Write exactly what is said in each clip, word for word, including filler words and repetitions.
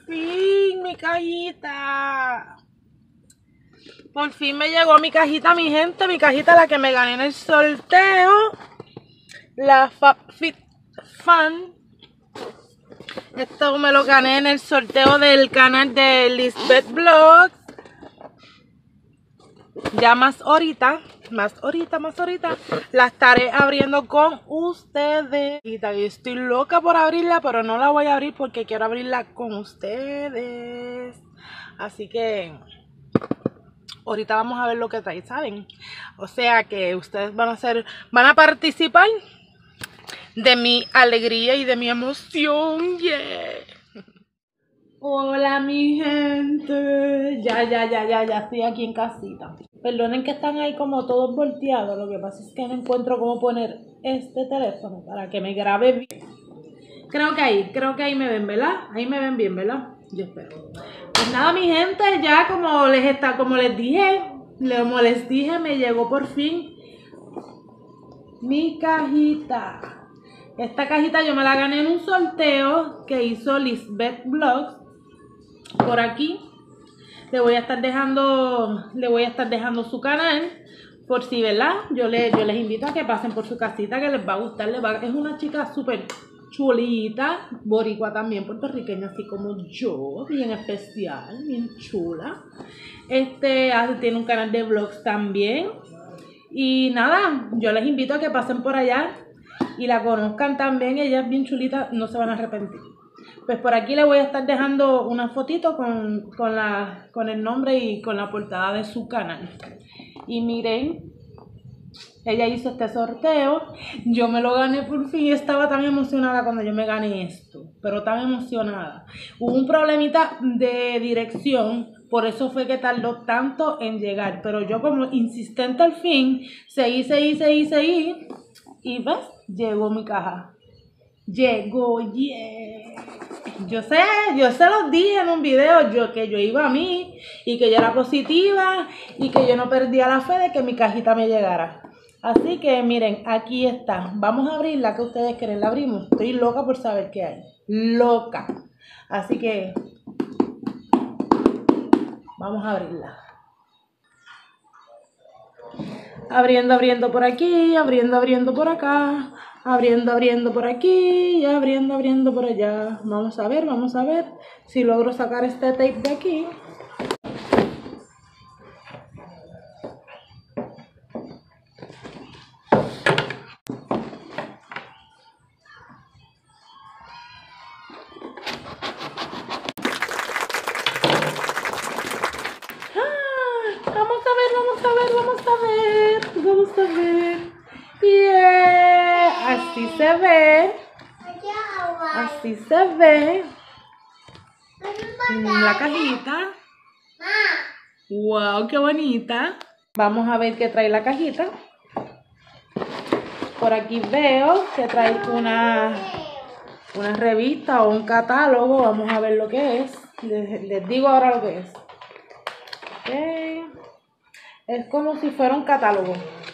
fin, mi cajita. Por fin me llegó mi cajita, mi gente. Mi cajita, la que me gané en el sorteo. La FabFitFun. Esto me lo gané en el sorteo del canal de Lisbeth Vlogs. Ya más ahorita, más ahorita, más ahorita, la estaré abriendo con ustedes. Y estoy loca por abrirla, pero no la voy a abrir porque quiero abrirla con ustedes. Así que ahorita vamos a ver lo que trae, ¿saben? O sea que ustedes van a hacer, van a participar de mi alegría y de mi emoción. Yeah. Hola mi gente, ya, ya, ya, ya, ya estoy aquí en casita. Perdonen que están ahí como todos volteados, lo que pasa es que no encuentro cómo poner este teléfono para que me grabe bien. Creo que ahí, creo que ahí me ven, ¿verdad? Ahí me ven bien, ¿verdad? Yo espero. Pues nada mi gente, ya como les está, como les dije, como les dije, me llegó por fin mi cajita. Esta cajita yo me la gané en un sorteo que hizo Lisbeth Vlogs. Por aquí le voy a estar dejando le voy a estar dejando su canal por si, ¿verdad? Yo, le, yo les invito a que pasen por su casita, que les va a gustar. Les va, es una chica súper chulita, boricua también, puertorriqueña, así como yo, bien especial, bien chula. Este tiene un canal de vlogs también. Y nada, yo les invito a que pasen por allá y la conozcan también. Ella es bien chulita, no se van a arrepentir. Pues por aquí le voy a estar dejando una fotito con, con, la, con el nombre y con la portada de su canal. Y miren, ella hizo este sorteo, yo me lo gané por fin. Estaba tan emocionada cuando yo me gané esto, pero tan emocionada. Hubo un problemita de dirección, por eso fue que tardó tanto en llegar. Pero yo como insistente al fin, seguí, seguí, seguí, seguí. Y ves, llegó mi caja. Llegó, yeah. Yo sé, yo se los dije en un video yo, que yo iba a mí y que yo era positiva y que yo no perdía la fe de que mi cajita me llegara. Así que miren, aquí está. Vamos a abrirla, que ustedes quieren. La abrimos. Estoy loca por saber qué hay. Loca. Así que vamos a abrirla. Abriendo, abriendo por aquí, abriendo, abriendo por acá. Abriendo, abriendo por aquí y abriendo, abriendo por allá. Vamos a ver, vamos a ver si logro sacar este tape de aquí. Ah, vamos a ver, vamos a ver, vamos a ver. Vamos a ver. Yeah, así se ve. Así se ve. La cajita. Wow, qué bonita. Vamos a ver qué trae la cajita. Por aquí veo que trae una, una revista o un catálogo. Vamos a ver lo que es. Les, les digo ahora lo que es. Okay. Es como si fuera un catálogo.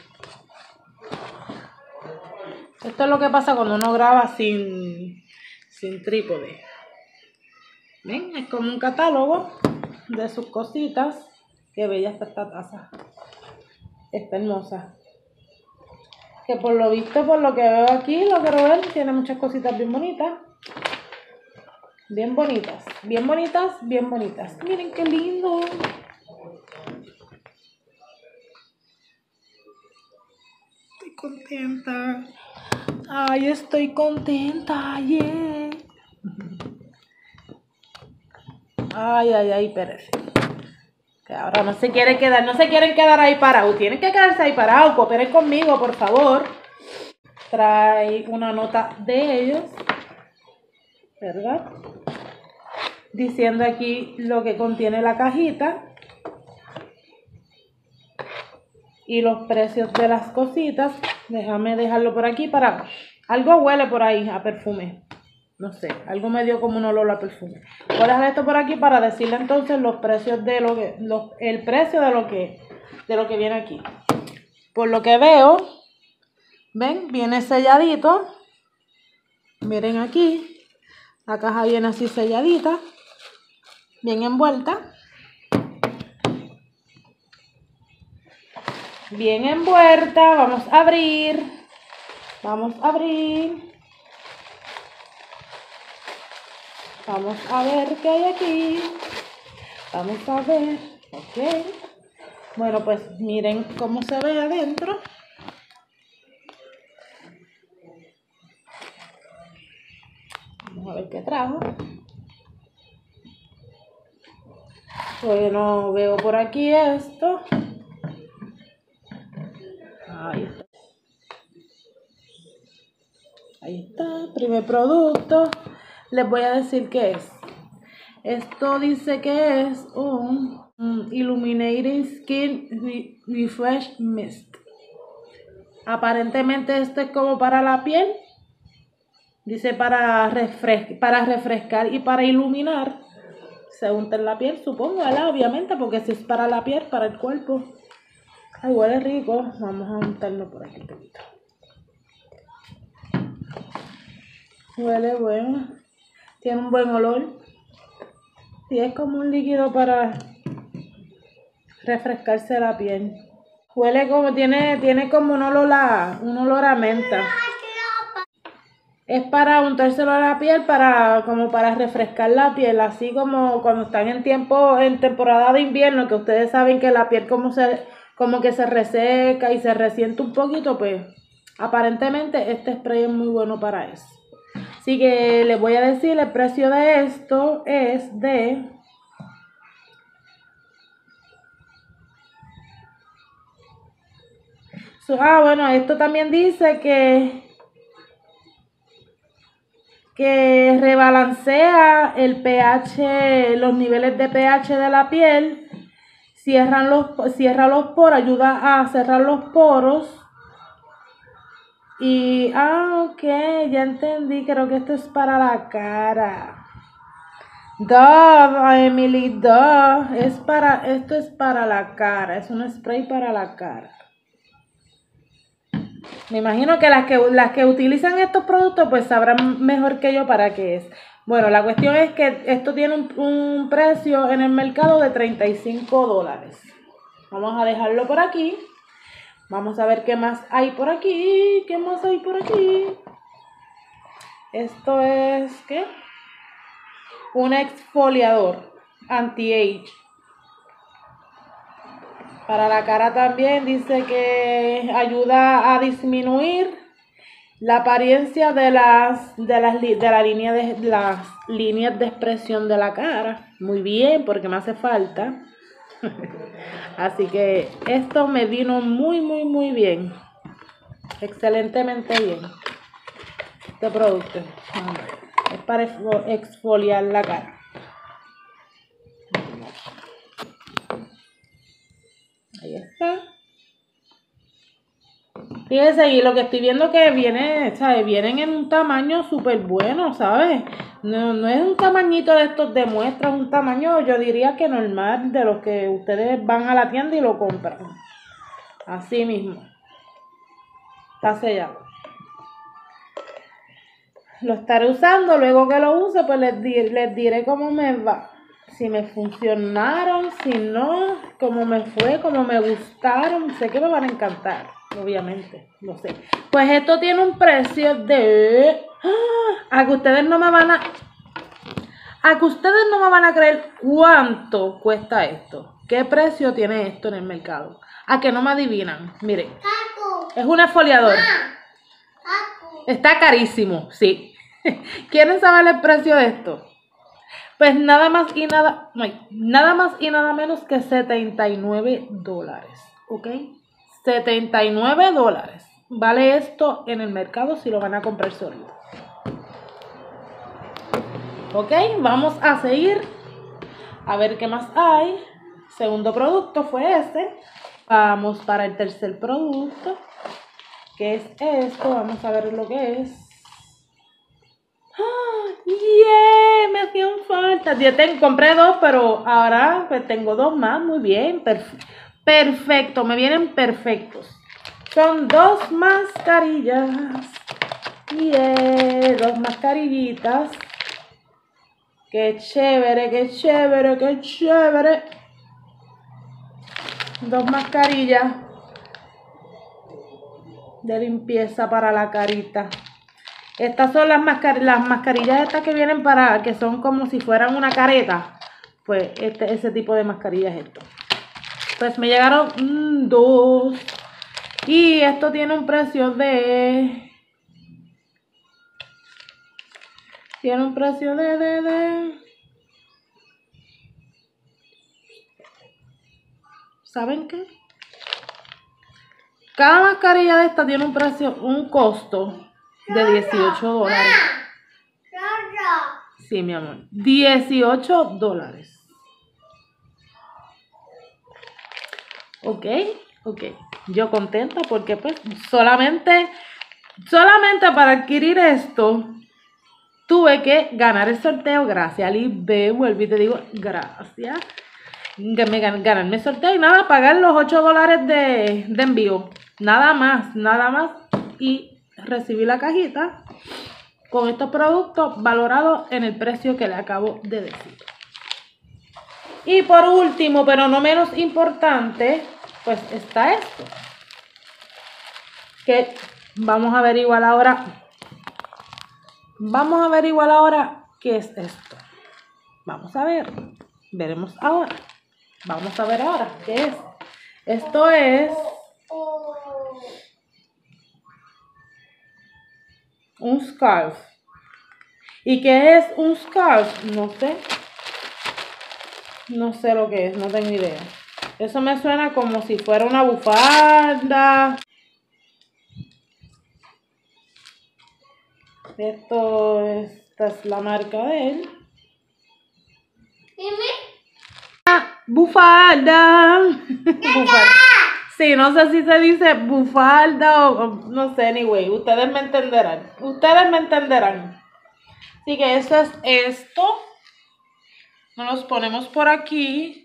Esto es lo que pasa cuando uno graba sin, sin trípode. ¿Ven? Es como un catálogo de sus cositas. Qué bella está esta taza. Está hermosa. Que por lo visto, por lo que veo aquí, lo quiero ver, tiene muchas cositas bien bonitas. Bien bonitas. Bien bonitas, bien bonitas. Miren qué lindo. Estoy contenta. Ay, estoy contenta. Yeah. Ay, ay, ay, espérense. Que ahora no se quiere quedar, no se quieren quedar ahí parados. Tienen que quedarse ahí parados. Cooperen conmigo, por favor. Trae una nota de ellos, ¿verdad? Diciendo aquí lo que contiene la cajita. Y los precios de las cositas. Déjame dejarlo por aquí para... Algo huele por ahí a perfume. No sé, algo me dio como un olor a perfume. Voy a dejar esto por aquí para decirle entonces los precios de lo que... Los, el precio de lo que, de lo que viene aquí. Por lo que veo, ven, viene selladito. Miren aquí. La caja viene así selladita. bien envuelta. Bien envuelta. Vamos a abrir. Vamos a abrir. Vamos a ver qué hay aquí. Vamos a ver. Ok. Bueno, pues miren cómo se ve adentro. Vamos a ver qué trajo. Bueno, veo por aquí esto. Ahí está. Ahí está, primer producto. Les voy a decir qué es. Esto dice que es un, un Illuminating Skin Re Refresh Mist. Aparentemente esto es como para la piel. Dice para, refres para refrescar y para iluminar. Se unta en la piel, supongo, ¿verdad? Obviamente, porque si es para la piel, para el cuerpo. Ay, huele rico. Vamos a untarlo por aquí un poquito. Huele bueno. Tiene un buen olor. Y es como un líquido para refrescarse la piel. Huele como, tiene, tiene como un olor a, un olor a menta. Es para untárselo a la piel, para, como para refrescar la piel, así como cuando están en tiempo, en temporada de invierno, que ustedes saben que la piel como se, como que se reseca y se resiente un poquito, pues aparentemente este spray es muy bueno para eso. Así que les voy a decir, el precio de esto es de so, ah, bueno, esto también dice que que rebalancea el pH, los niveles de pH de la piel, cierran los, cierra los poros, ayuda a cerrar los poros. Y, ah, ok, ya entendí, creo que esto es para la cara. Dove, Emily, Dove, es para, esto es para la cara, es un spray para la cara. Me imagino que las que, las que utilizan estos productos pues sabrán mejor que yo para qué es. Bueno, la cuestión es que esto tiene un, un precio en el mercado de treinta y cinco dólares. Vamos a dejarlo por aquí. Vamos a ver qué más hay por aquí. ¿Qué más hay por aquí? Esto es, ¿qué? Un exfoliador anti-age. Para la cara también dice que ayuda a disminuir la apariencia de las de las de la línea de las líneas de expresión de la cara. Muy bien, porque me hace falta. Así que esto me vino muy muy muy bien. Excelentemente bien. Este producto es para exfoliar la cara. Ahí está. Fíjense, y lo que estoy viendo que viene, ¿sabes? Vienen en un tamaño súper bueno, ¿sabes? No, no es un tamañito de estos de muestra, es un tamaño, yo diría que normal, de los que ustedes van a la tienda y lo compran. Así mismo. Está sellado. Lo estaré usando, luego que lo use, pues les, di les diré cómo me va. Si me funcionaron, si no, cómo me fue, cómo me gustaron. Sé que me van a encantar, obviamente, no sé. Pues esto tiene un precio de... ¡Ah! A que ustedes no me van a... A que ustedes no me van a creer cuánto cuesta esto. ¿Qué precio tiene esto en el mercado? A que no me adivinan. Miren, es un exfoliador. Está carísimo, sí. ¿Quieren saber el precio de esto? Pues nada más y nada, no, nada más y nada menos que setenta y nueve dólares, ¿ok? setenta y nueve dólares. Vale esto en el mercado si lo van a comprar sólido. Ok, vamos a seguir a ver qué más hay. Segundo producto fue este. Vamos para el tercer producto, que es esto. Vamos a ver lo que es. ¡Yeah! Me hacían falta. Yo te, compré dos, pero ahora pues tengo dos más. Muy bien. Perfe perfecto. Me vienen perfectos. Son dos mascarillas. Yeah, dos mascarillitas. Qué chévere, qué chévere, qué chévere. Dos mascarillas de limpieza para la carita. Estas son las, mascar las mascarillas estas que vienen para, que son como si fueran una careta. Pues este, ese tipo de mascarillas es esto. Pues me llegaron mmm, dos. Y esto tiene un precio de... Tiene un precio de... de, de ¿Saben qué? Cada mascarilla de esta tiene un precio, un costo de dieciocho dólares. Sí, mi amor. dieciocho dólares. Ok, ok. Yo contenta porque pues solamente, solamente para adquirir esto tuve que ganar el sorteo. Gracias, Lisbeth. Vuelvo y te digo gracias. Que me gan ganarme el sorteo y nada, pagar los ocho dólares de, de envío. Nada más, nada más. Y recibí la cajita con estos productos valorados en el precio que le acabo de decir. Y por último, pero no menos importante, pues está esto. Que vamos a averiguar ahora. Vamos a averiguar ahora qué es esto. Vamos a ver. Veremos ahora. Vamos a ver ahora qué es. Esto es un scarf. ¿Y qué es un scarf? No sé. No sé lo que es, no tengo idea. Eso me suena como si fuera una bufanda. Esto, esta es la marca de él. Ah, bufanda. Bufanda. Sí, no sé si se dice bufanda o, o no sé, anyway. Ustedes me entenderán. Ustedes me entenderán. Así que eso es esto. Nos ponemos por aquí.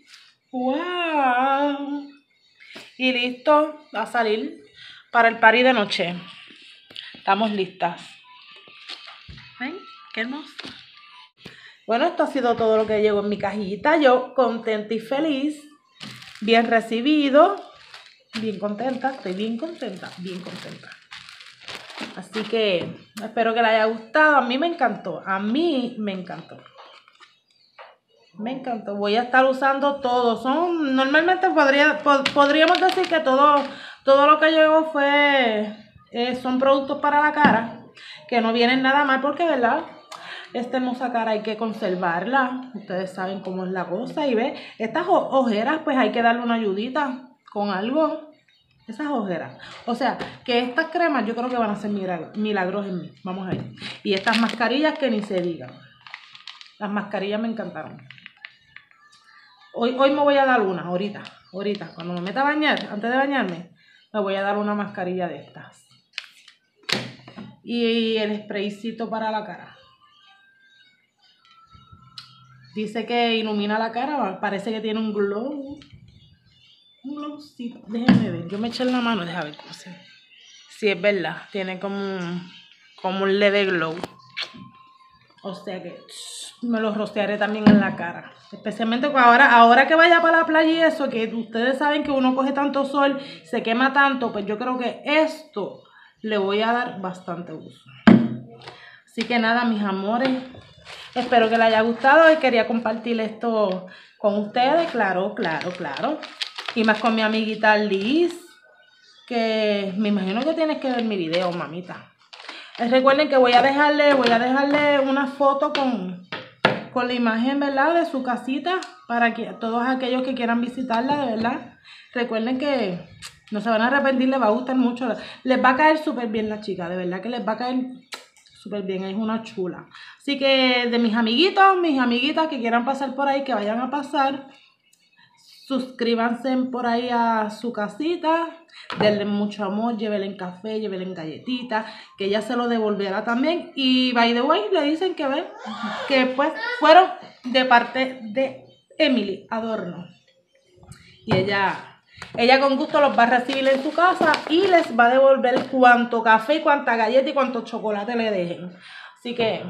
¡Wow! Y listo a salir para el party de noche. Estamos listas. ¿Ven? Qué hermoso. Bueno, esto ha sido todo lo que llegó en mi cajita. Yo contenta y feliz. Bien recibido. Bien contenta. Estoy bien contenta. Bien contenta. Así que espero que les haya gustado. A mí me encantó. A mí me encantó. Me encantó. Voy a estar usando todo. Son, normalmente podría, pod, podríamos decir que todo, todo lo que llegó fue, eh, son productos para la cara. Que no vienen nada mal porque, ¿verdad? Esta hermosa cara hay que conservarla. Ustedes saben cómo es la cosa. Y ve, estas ojeras pues hay que darle una ayudita con algo. Esas ojeras. O sea, que estas cremas yo creo que van a ser milagros en mí. Vamos a ver. Y estas mascarillas que ni se digan. Las mascarillas me encantaron. Hoy, hoy me voy a dar una, ahorita, ahorita, cuando me meta a bañar, antes de bañarme, me voy a dar una mascarilla de estas. Y el spraycito para la cara. Dice que ilumina la cara, parece que tiene un glow. Un glowcito, déjenme ver, yo me eché en la mano, déjame ver cómo se ve. Sí, es verdad, tiene como un, como un leve glow. O sea que me lo rociaré también en la cara. Especialmente ahora, ahora que vaya para la playa y eso, que ustedes saben que uno coge tanto sol, se quema tanto, pues yo creo que esto le voy a dar bastante uso. Así que nada, mis amores, espero que les haya gustado y quería compartir esto con ustedes, claro, claro, claro. Y más con mi amiguita Liz, que me imagino que tienes que ver mi video, mamita. Recuerden que voy a dejarle, voy a dejarle una foto con, con la imagen, ¿verdad? De su casita para que todos aquellos que quieran visitarla, de verdad. Recuerden que no se van a arrepentir, les va a gustar mucho. Les va a caer súper bien la chica, de verdad que les va a caer súper bien, es una chula. Así que de mis amiguitos, mis amiguitas que quieran pasar por ahí, que vayan a pasar. Suscríbanse por ahí a su casita, denle mucho amor, llévenle café, llévenle galletitas, que ella se lo devolverá también. Y by the way, le dicen que ven, que pues fueron de parte de Emily Adorno. Y ella, ella con gusto los va a recibir en su casa y les va a devolver cuanto café, cuánta galleta y cuánto chocolate le dejen. Así que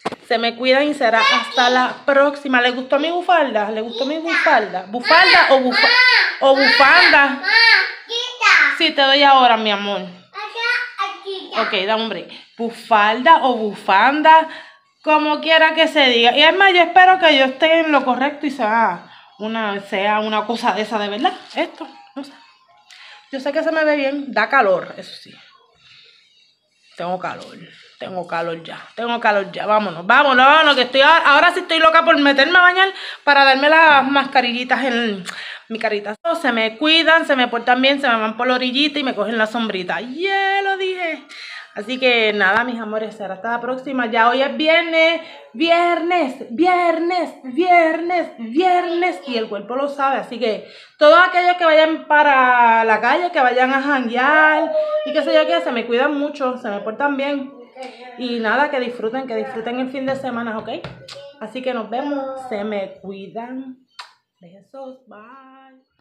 Se me cuidan y será hasta la próxima. ¿Les gustó mi bufalda? ¿Les gustó mi bufalda? ¿Bufalda o, bufa o bufanda? Sí, te doy ahora, mi amor. Ok, dame un break. Bufalda o bufanda, como quiera que se diga. Y es más, yo espero que yo esté en lo correcto y sea una, sea una cosa de esa de verdad. Esto, no sé. Yo sé que se me ve bien. Da calor, eso sí. Tengo calor. Tengo calor ya. Tengo calor ya. Vámonos, vámonos, vámonos. Que estoy ahora sí estoy loca por meterme a bañar para darme las mascarillitas en mi carita. Se me cuidan, se me portan bien, se me van por la orillita y me cogen la sombrita. Ya lo dije. Así que nada, mis amores, será hasta la próxima. Ya hoy es viernes, viernes, viernes, viernes, viernes. Y el cuerpo lo sabe. Así que todos aquellos que vayan para la calle, que vayan a janguear y qué sé yo qué, se me cuidan mucho, se me portan bien. Y nada, que disfruten, que disfruten el fin de semana, ¿ok? Así que nos vemos, se me cuidan. Besos, bye.